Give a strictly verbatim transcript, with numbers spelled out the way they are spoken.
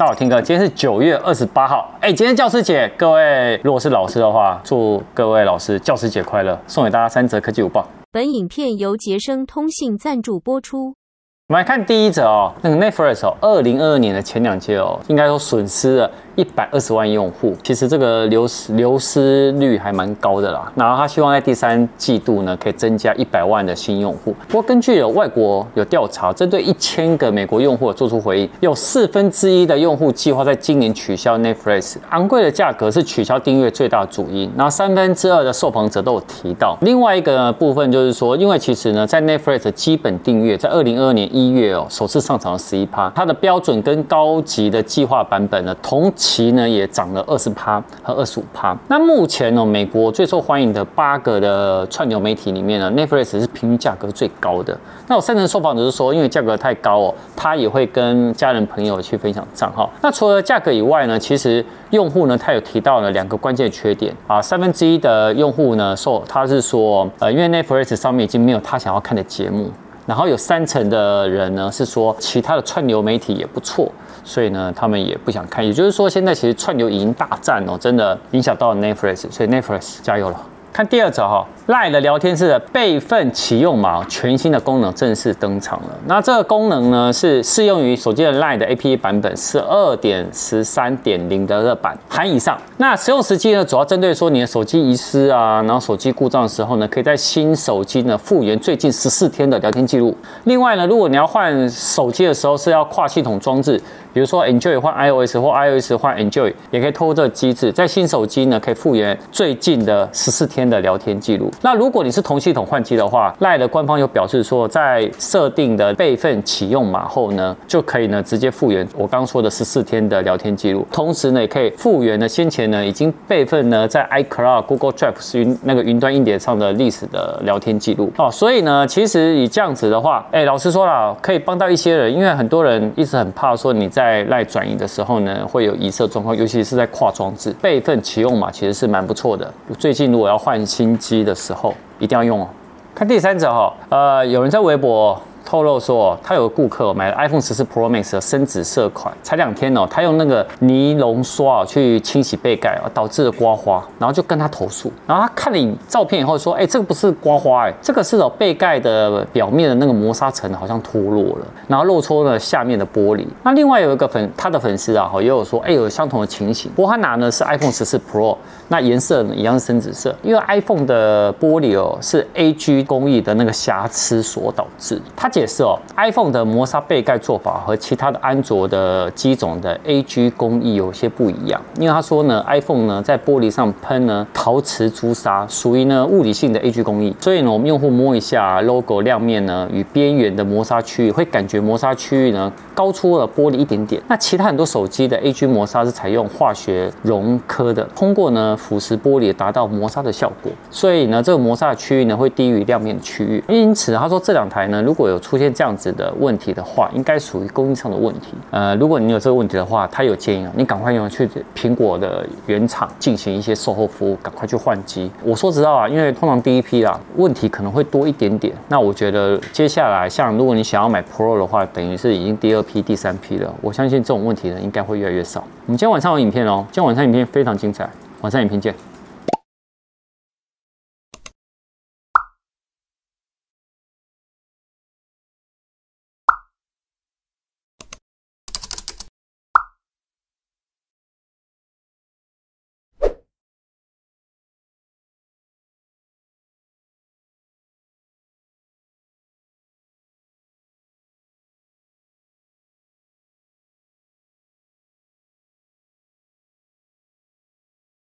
大家好，听哥，今天是九月二十八号。哎、欸，今天教师节，各位如果是老师的话，祝各位老师教师节快乐！送给大家三则科技午报。 本影片由杰生通信赞助播出。 我们来看第一则哦，那个 Netflix 哦，二零二二年的前两季哦，应该说损失了一百二十万用户，其实这个流失流失率还蛮高的啦。然后他希望在第三季度呢，可以增加一百万的新用户。不过根据有外国有调查，针对一千个美国用户做出回应，有四分之一的用户计划在今年取消 Netflix， 昂贵的价格是取消订阅最大主因。然后三分之二的受访者都有提到。另外一个部分就是说，因为其实呢，在 Netflix 的基本订阅在二零二二年一月哦，首次上涨了十一趴，它的标准跟高级的计划版本呢，同期呢也涨了二十趴和二十五趴。那目前呢，美国最受欢迎的八个的串流媒体里面呢 ，Netflix 是平均价格最高的。那有三成受访者是说，因为价格太高哦，他也会跟家人朋友去分享账号。那除了价格以外呢，其实用户呢，他有提到了两个关键缺点啊，三分之一的用户呢，受他是说，呃，因为 Netflix 上面已经没有他想要看的节目。然后有三成的人呢是说其他的串流媒体也不错，所以呢他们也不想看。也就是说，现在其实串流影音大战哦，真的影响到了 Netflix， 所以 Netflix 加油了。看第二则哈 ，LINE 的聊天室的备份启用码全新的功能正式登场了。那这个功能呢是适用于手机的 LINE 的 A P P 版本十二点十三点零的热版含以上。那使用时机呢，主要针对说你的手机遗失啊，然后手机故障的时候呢，可以在新手机呢复原最近十四天的聊天记录。另外呢，如果你要换手机的时候是要跨系统装置，比如说 Enjoy 换 iOS 或 iOS 换 Enjoy， 也可以透过这个机制，在新手机呢可以复原最近的十四天的聊天记录。那如果你是同系统换机的话 ，LINE 的官方有表示说，在设定的备份启用码后呢，就可以呢直接复原我刚刚说的十四天的聊天记录，同时呢也可以复原呢先前呢已经备份呢在 iCloud、Google Drive 云那个云端硬碟上的历史的聊天记录哦。所以呢，其实以这样子的话，哎，老实说啦，可以帮到一些人，因为很多人一直很怕说你在在 LINE 转移的时候呢，会有遗失状况，尤其是在跨装置备份启用码，其实是蛮不错的。最近如果要换新机的时候，一定要用哦。看第三则哈，呃，有人在微博透露说，他有个顾客买了 iPhone 十四 Pro Max 的深紫色款，才两天哦，他用那个尼龙刷去清洗背盖，导致了刮花，然后就跟他投诉。然后他看了照片以后说，哎、欸，这个不是刮花，哎，这个是哦背盖的表面的那个磨砂层好像脱落了，然后露出了下面的玻璃。那另外有一个粉，他的粉丝啊，也有说，哎、欸，有相同的情形。不过他拿的是 iPhone 十四 Pro， 那颜色呢一样是深紫色，因为 iPhone 的玻璃哦是 A G 工艺的那个瑕疵所导致。他解释哦 ，iPhone 的磨砂背盖做法和其他的安卓的机种的 A G 工艺有些不一样，因为他说呢 ，iPhone 呢在玻璃上喷呢陶瓷朱砂，属于呢物理性的 A G 工艺，所以呢我们用户摸一下 logo 亮面呢与边缘的磨砂区域，会感觉磨砂区域呢高出了玻璃一点点。那其他很多手机的 A G 磨砂是采用化学熔刻的，通过呢腐蚀玻璃达到磨砂的效果，所以呢这个磨砂的区域呢会低于亮面的区域。因此他说这两台呢如果有出现这样子的问题的话，应该属于供应上的问题。呃，如果你有这个问题的话，他有建议啊，你赶快用去苹果的原厂进行一些售后服务，赶快去换机。我说知道啊，因为通常第一批啦，问题可能会多一点点。那我觉得接下来，像如果你想要买 Pro 的话，等于是已经第二批、第三批了。我相信这种问题呢，应该会越来越少。我们今天晚上有影片哦，今天晚上影片非常精彩，晚上影片见。